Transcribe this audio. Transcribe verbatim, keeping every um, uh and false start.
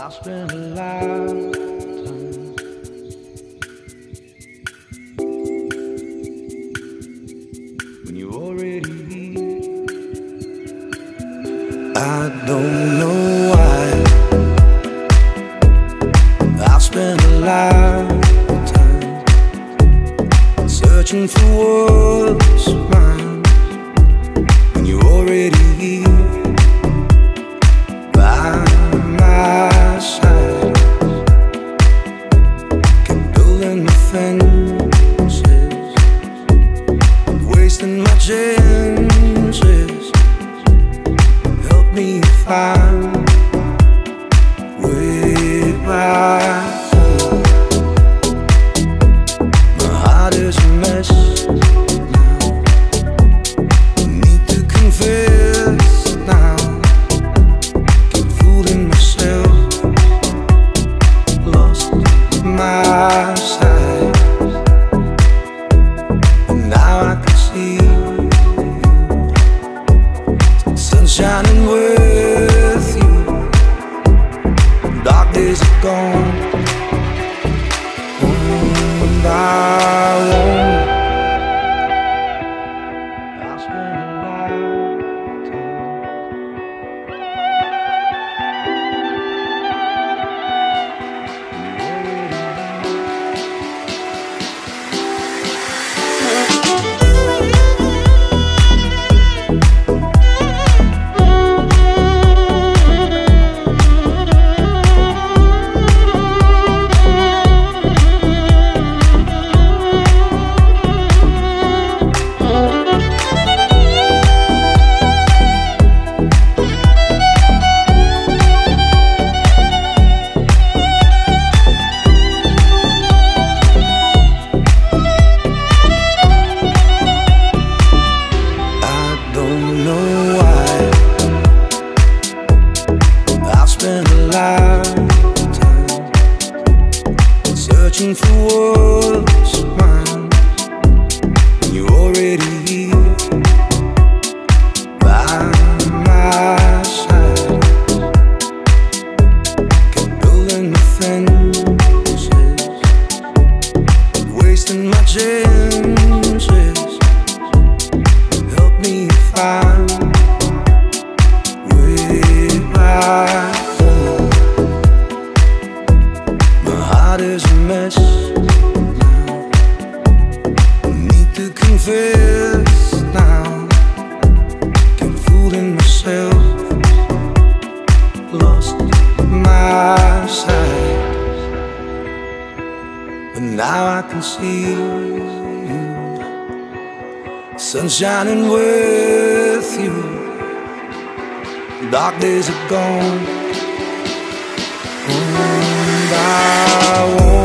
I've spent a lifetime when you're already here. I don't know why I've spent a lifetime searching for what's mine when you're already here. My side, kept building the fences, wasting my chances. Help me find way back home. My heart is a mess now. I need to confess now. My side, and now I can see the sun shining with you. Dark days are gone, one by one. I'll spend a lifetime searching for what's mine when you're already here by my side. Kept building the fences, wasting my chances. Help me find way back. Is a mess now. I need to confess now. Kept fooling myself, lost my sight. But now I can see you, sun shining with you. Dark days are gone. I won't